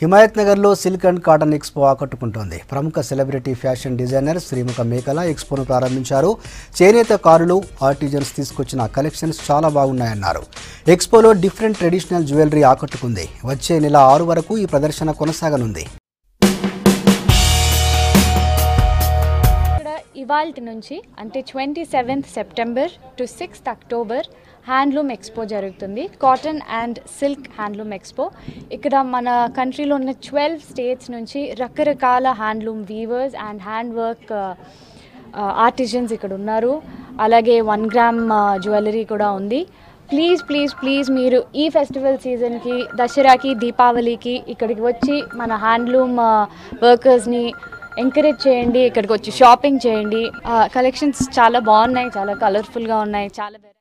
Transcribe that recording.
హిమాయత్ నగర్లో silk and cotton expo ఆకట్టుకుంటోంది. ప్రముఖ సెలబ్రిటీ ఫ్యాషన్ డిజైనర్ శ్రీముఖ మేకల ఎక్స్పోను ప్రారంభించారు. చేనేత కారులు, ఆర్టిజన్స్ తీసుకొచ్చిన కలెక్షన్స్ చాలా బాగున్నాయన్నారు. ఎక్స్పోలో డిఫరెంట్ ట్రెడిషనల్ జ్యువెలరీ ఆకట్టుకుంది. వచ్చే నెల 6 వరకు ఈ ప్రదర్శన కొనసాగనుంది. ఇవాల్టి నుంచి అంటే 27th September to 6th October handloom expo జరుగుతుంది. Cotton and silk handloom expo. ఇక్కడ మన కంట్రీలో ఉన్న 12 స్టేట్స్ నుంచి రకరకాల handloom weavers and hand work artisans ఇక్కడ ఉన్నారు. అలాగే 1 గ్రామ్ జ్యువెలరీ కూడా ఉంది. ప్లీజ్ మీరు ఈ ఫెస్టివల్ సీజన్కి, దసరాకి, దీపావళికి ఇక్కడికి వచ్చి మన హ్యాండ్లూమ్ వర్కర్స్ని ఎంకరేజ్ చేయండి. ఇక్కడికి వచ్చి షాపింగ్ చేయండి. కలెక్షన్స్ చాలా బాగున్నాయి, చాలా కలర్ఫుల్గా ఉన్నాయి, చాలా